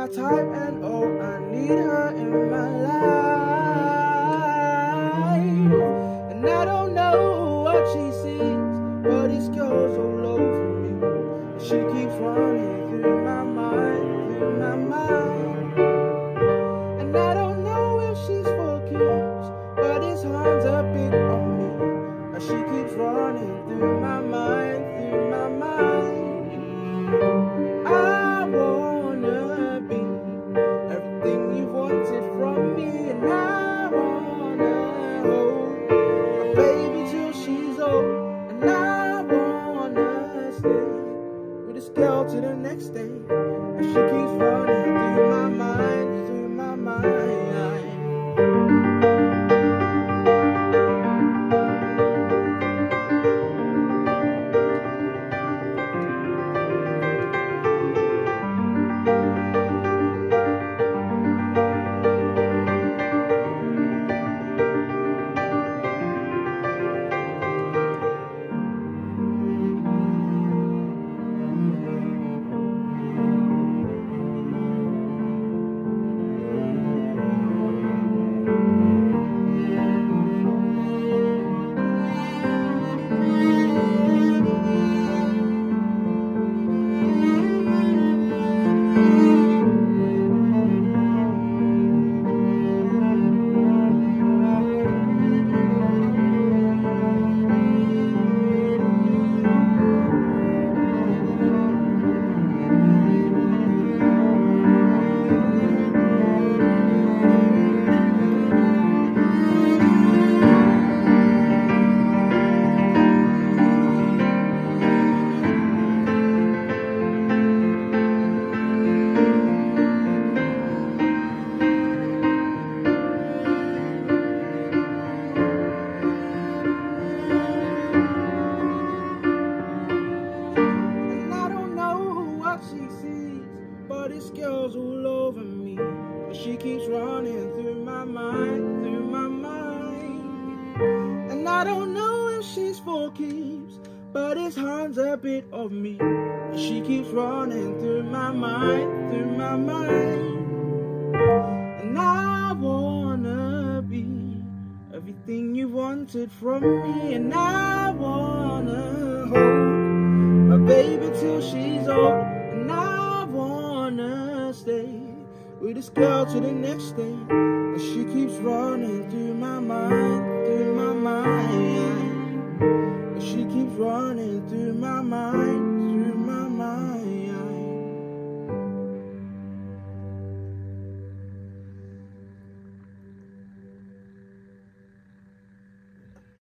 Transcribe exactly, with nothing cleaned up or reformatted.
type, and oh, I need her in my life. And I don't know what she sees, but this girl's all over me. And she keeps running through my mind, through my mind. And I don't know if she's for keeps, but his hands a bit on me. And she keeps running through my mind, through my mind. I wanna be everything you wanted from me, and I wanna hold my baby till she's old, and I wanna stay with this girl till the next day. And she keeps running through my mind, through my mind. This girl's all over me, and she keeps running through my mind, through my mind. And I don't know if she's for keeps, but his hands a bit of me, and she keeps running through my mind, through my mind. And I wanna be everything you wanted from me, and I wanna hold my baby till she's old, and I wanna stay with this girl till the next day. And she keeps running through my mind, through my mind. And she keeps running through my mind.